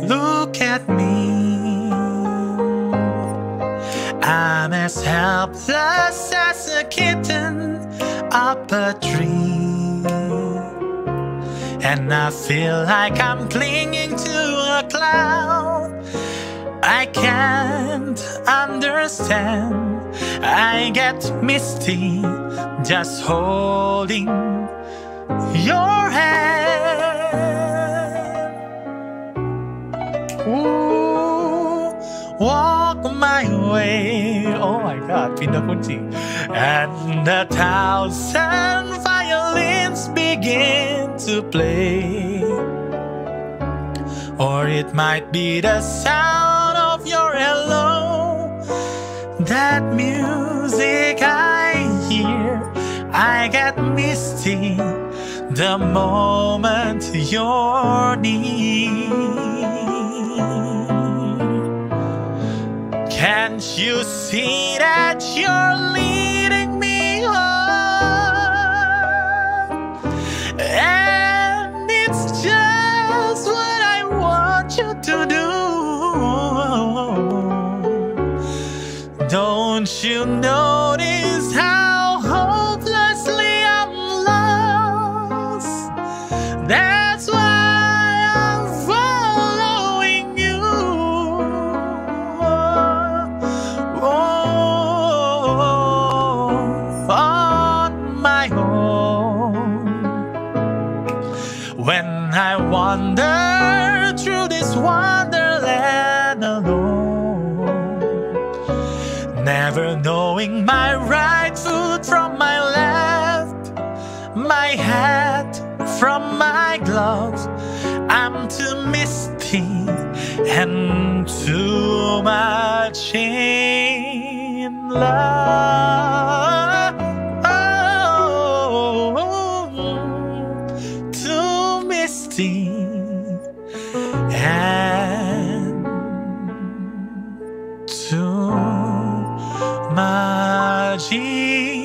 Look at me, I'm as helpless as a kitten up a tree, and I feel like I'm clinging to a cloud. I can't understand, I get misty just holding your hand. Ooh, walk my way. Oh my God, pindah kunci. And 1,000 violins begin to play. Or it might be the sound of your hello. That music I hear, I get misty the moment you're near. Can't you see that you're leading me on? And it's just what I want you to do. Don't you notice how hopelessly I'm lost? That's why I'm following you. Oh, on my own. When I wander through this wonderland alone, never knowing my right foot from my left, my hat from my gloves, I'm too misty and too much in love. Oh, too misty and too much in